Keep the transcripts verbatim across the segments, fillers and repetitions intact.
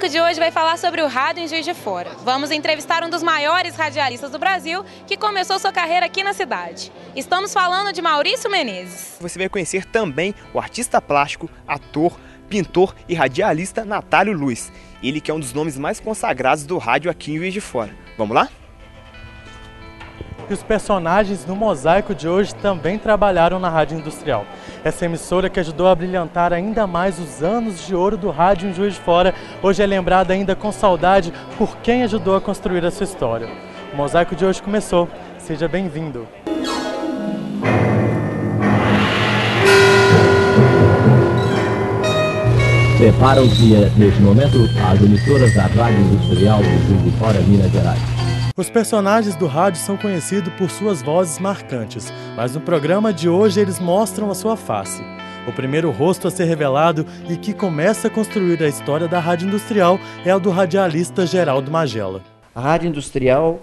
assunto de hoje vai falar sobre o rádio em Juiz de Fora. Vamos entrevistar um dos maiores radialistas do Brasil que começou sua carreira aqui na cidade. Estamos falando de Maurício Menezes. Você vai conhecer também o artista plástico, ator, pintor e radialista Natálio Luiz. Ele que é um dos nomes mais consagrados do rádio aqui em Juiz de Fora. Vamos lá? E os personagens no mosaico de hoje também trabalharam na Rádio Industrial. Essa emissora que ajudou a brilhantar ainda mais os anos de ouro do rádio em Juiz de Fora, hoje é lembrada ainda com saudade por quem ajudou a construir essa história. O mosaico de hoje começou. Seja bem-vindo! Preparam-se neste momento as emissoras da Rádio Industrial de Juiz de Fora, Minas Gerais. Os personagens do rádio são conhecidos por suas vozes marcantes, mas no programa de hoje eles mostram a sua face. O primeiro rosto a ser revelado e que começa a construir a história da Rádio Industrial é o do radialista Geraldo Magela. A Rádio Industrial,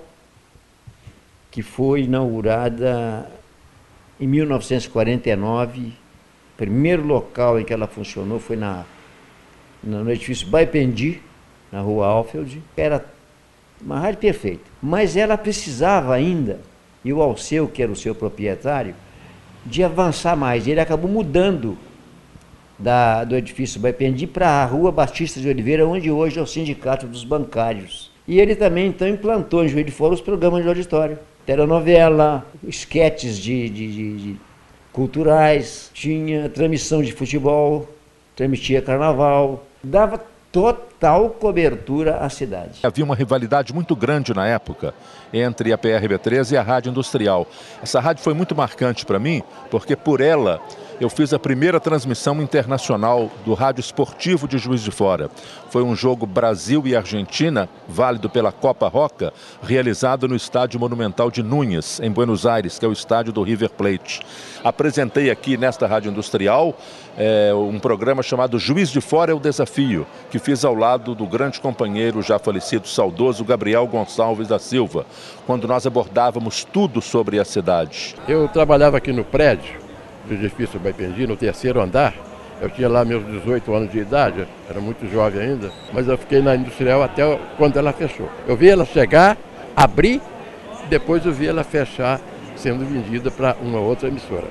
que foi inaugurada em mil novecentos e quarenta e nove, o primeiro local em que ela funcionou foi na, no edifício Baipendi, na rua Alfield. Era uma rádio perfeita, mas ela precisava ainda, e o Alceu, que era o seu proprietário, de avançar mais. Ele acabou mudando da, do edifício Baipendi para a rua Batista de Oliveira, onde hoje é o Sindicato dos Bancários. E ele também então implantou em Juiz de Fora os programas de auditório, telenovela, esquetes de, de, de, de culturais, tinha transmissão de futebol, transmitia carnaval, dava total cobertura à cidade. Havia uma rivalidade muito grande na época entre a P R B treze e a Rádio Industrial. Essa rádio foi muito marcante para mim, porque por ela eu fiz a primeira transmissão internacional do Rádio Esportivo de Juiz de Fora. Foi um jogo Brasil e Argentina, válido pela Copa Roca, realizado no Estádio Monumental de Núñez, em Buenos Aires, que é o estádio do River Plate. Apresentei aqui nesta Rádio Industrial é, um programa chamado Juiz de Fora é o Desafio, que fiz ao lado do grande companheiro já falecido, saudoso Gabriel Gonçalves da Silva, quando nós abordávamos tudo sobre a cidade. Eu trabalhava aqui no prédio do edifício Baipendi, no terceiro andar. Eu tinha lá meus dezoito anos de idade, era muito jovem ainda, mas eu fiquei na Industrial até quando ela fechou. Eu vi ela chegar, abrir, depois eu vi ela fechar, sendo vendida para uma outra emissora.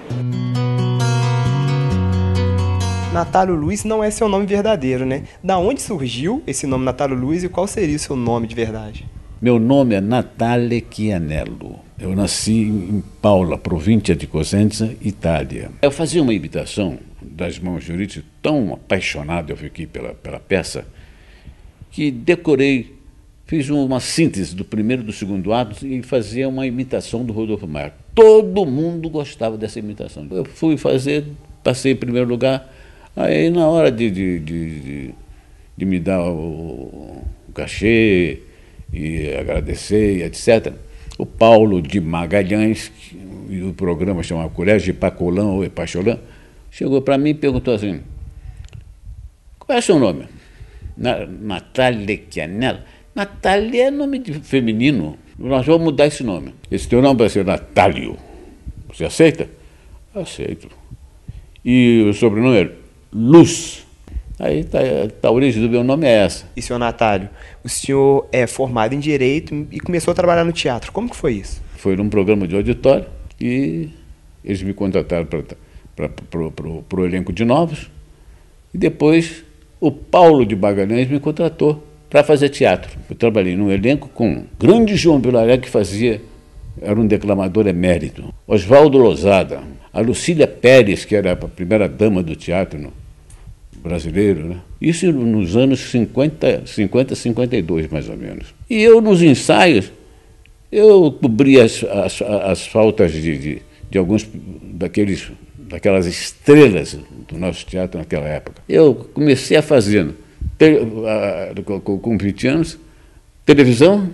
Natálio Luiz não é seu nome verdadeiro, né? Da onde surgiu esse nome Natálio Luiz e qual seria o seu nome de verdade? Meu nome é Natale Chianello. Eu nasci em Paula, província de Cosenza, Itália. Eu fazia uma imitação das mãos de Eurídice, tão apaixonado eu fiquei pela, pela peça, que decorei, fiz uma síntese do primeiro e do segundo ato e fazia uma imitação do Rodolfo Maia. Todo mundo gostava dessa imitação. Eu fui fazer, passei em primeiro lugar, aí na hora de, de, de, de, de me dar o, o cachê e agradecer, etcétera, o Paulo de Magalhães, e o programa chamava Colégio de Pacolã ou Epacholã, chegou para mim e perguntou assim: qual é o seu nome? Na, Natale Chianello. Natale é nome de feminino, nós vamos mudar esse nome. Esse teu nome vai ser Natálio. Você aceita? Aceito. E o sobrenome é Luz. Aí tá, tá, a origem do meu nome é essa. E senhor Natálio, o senhor é formado em Direito e começou a trabalhar no teatro. Como que foi isso? Foi num programa de auditório e eles me contrataram para o elenco de novos. E depois o Paulo de Magalhães me contratou para fazer teatro. Eu trabalhei num elenco com o grande João Vilaré, que fazia, era um declamador emérito. Oswaldo Lozada, a Lucília Pérez, que era a primeira dama do teatro no brasileiro, né? Isso nos anos cinquenta, cinquenta, cinquenta e dois, mais ou menos. E eu, nos ensaios, eu cobria as, as, as faltas de, de, de alguns daqueles, daquelas estrelas do nosso teatro naquela época. Eu comecei a fazer, te, a, com, com vinte anos, televisão,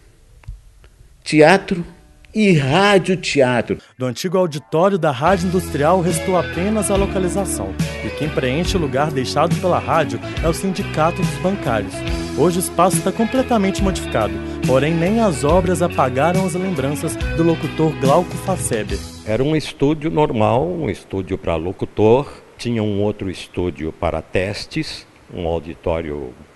teatro e rádio-teatro. Do antigo auditório da Rádio Industrial restou apenas a localização. E quem preenche o lugar deixado pela rádio é o Sindicato dos Bancários. Hoje o espaço está completamente modificado, porém nem as obras apagaram as lembranças do locutor Glauco Facebe. Era um estúdio normal, um estúdio para locutor, tinha um outro estúdio para testes, um auditório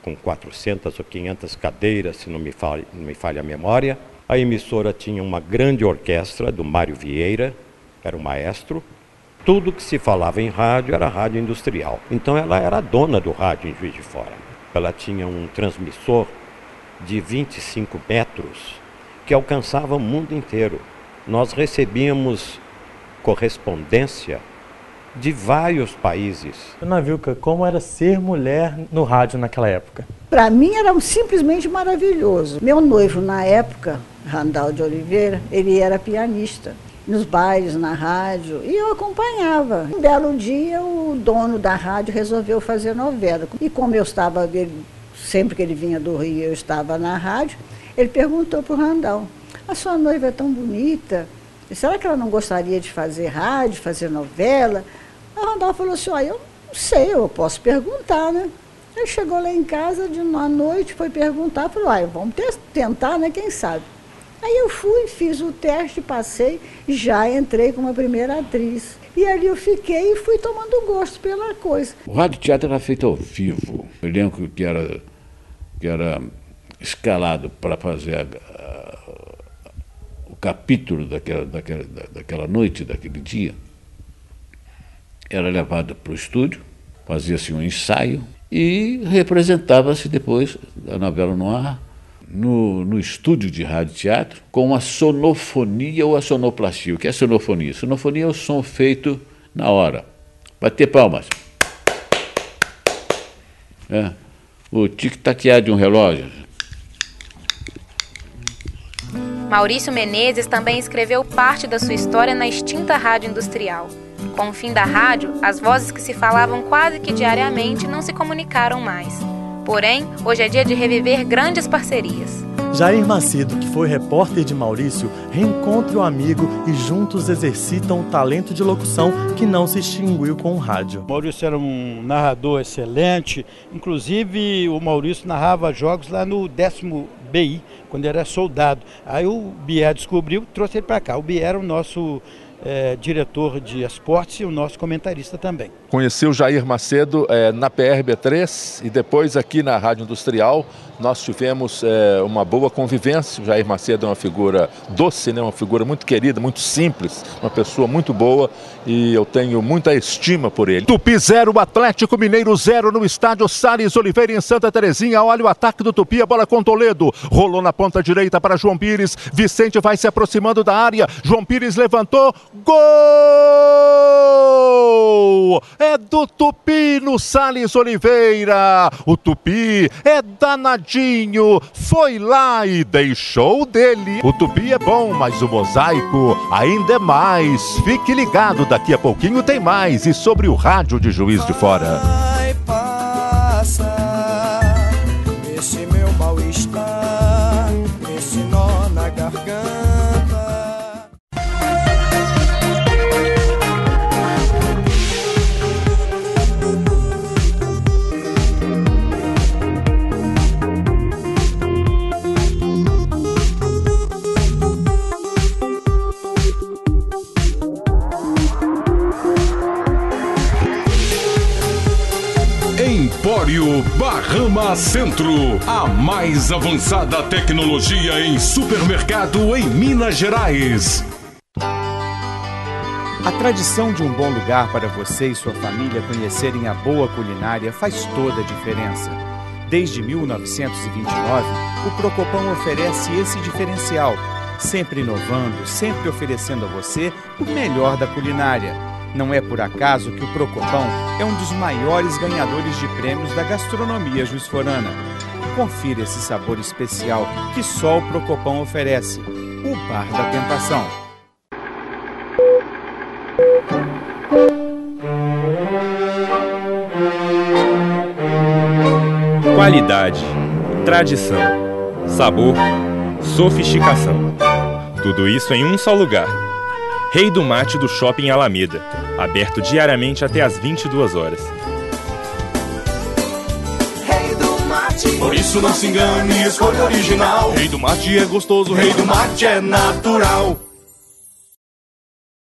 com quatrocentas ou quinhentas cadeiras, se não me falha, não me falha a memória. A emissora tinha uma grande orquestra do Mário Vieira, era o maestro. Tudo que se falava em rádio era rádio industrial. Então ela era a dona do rádio em Juiz de Fora. Ela tinha um transmissor de vinte e cinco metros que alcançava o mundo inteiro. Nós recebíamos correspondência de vários países. Dona Vilca, como era ser mulher no rádio naquela época? Para mim era simplesmente maravilhoso. Meu noivo na época, Randal de Oliveira, ele era pianista nos bailes, na rádio, e eu acompanhava. Um belo dia o dono da rádio resolveu fazer novela. E como eu estava, ele, sempre que ele vinha do Rio, eu estava na rádio, ele perguntou para o Randal: a sua noiva é tão bonita, será que ela não gostaria de fazer rádio, fazer novela? O Randal falou assim: olha, eu não sei, eu posso perguntar, né? Ele chegou lá em casa de uma noite, foi perguntar, falou: olha, vamos ter, tentar, né? Quem sabe? Aí eu fui, fiz o teste, passei, já entrei como a primeira atriz. E ali eu fiquei e fui tomando gosto pela coisa. O rádio teatro era feito ao vivo. O elenco que era, que era escalado para fazer a, a, o capítulo daquela, daquela, daquela noite, daquele dia, era levado para o estúdio, fazia-se um ensaio e representava-se depois a novela no ar, no, no estúdio de rádio teatro, com a sonofonia ou a sonoplastia. O que é sonofonia? Sonofonia é o som feito na hora. Bater palmas. É. O tic-taquear de um relógio. Maurício Menezes também escreveu parte da sua história na extinta Rádio Industrial. Com o fim da rádio, as vozes que se falavam quase que diariamente não se comunicaram mais. Porém, hoje é dia de reviver grandes parcerias. Jair Macedo, que foi repórter de Maurício, reencontra o amigo e juntos exercitam o talento de locução que não se extinguiu com o rádio. Maurício era um narrador excelente, inclusive o Maurício narrava jogos lá no décimo B I, quando era soldado. Aí o Bier descobriu, trouxe ele para cá. O Bier era o nosso É, diretor de esportes e o nosso comentarista também. Conheci o Jair Macedo é, na P R B três e depois aqui na Rádio Industrial. Nós tivemos é, uma boa convivência. O Jair Macedo é uma figura doce, né? Uma figura muito querida, muito simples, uma pessoa muito boa e eu tenho muita estima por ele. Tupi zero, Atlético Mineiro zero no estádio Salles Oliveira em Santa Terezinha. Olha o ataque do Tupi, a bola com Toledo. Rolou na ponta direita para João Pires. Vicente vai se aproximando da área. João Pires levantou. Gol! É do Tupi no Salles Oliveira. O Tupi é danadinho. Foi lá e deixou dele. O Tupi é bom, mas o mosaico ainda é mais. Fique ligado, daqui a pouquinho tem mais. E sobre o rádio de Juiz de Fora. Vai passar esse meu mal-estar, esse nó na garganta. Empório Bahama Centro, a mais avançada tecnologia em supermercado em Minas Gerais. A tradição de um bom lugar para você e sua família conhecerem a boa culinária faz toda a diferença. Desde mil novecentos e vinte e nove, o Procopão oferece esse diferencial, sempre inovando, sempre oferecendo a você o melhor da culinária. Não é por acaso que o Procopão é um dos maiores ganhadores de prêmios da gastronomia juizforana. Confira esse sabor especial que só o Procopão oferece. O Bar da Tentação. Qualidade, tradição, sabor, sofisticação. Tudo isso em um só lugar. Rei do Mate do Shopping Alameda, aberto diariamente até às vinte e duas horas. Rei do Mate, por isso não se engane, escolha original. Rei do Mate é gostoso, Rei do Mate é natural.